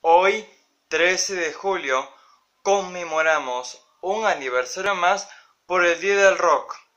Hoy, 13 de julio, conmemoramos un aniversario más por el Día del Rock.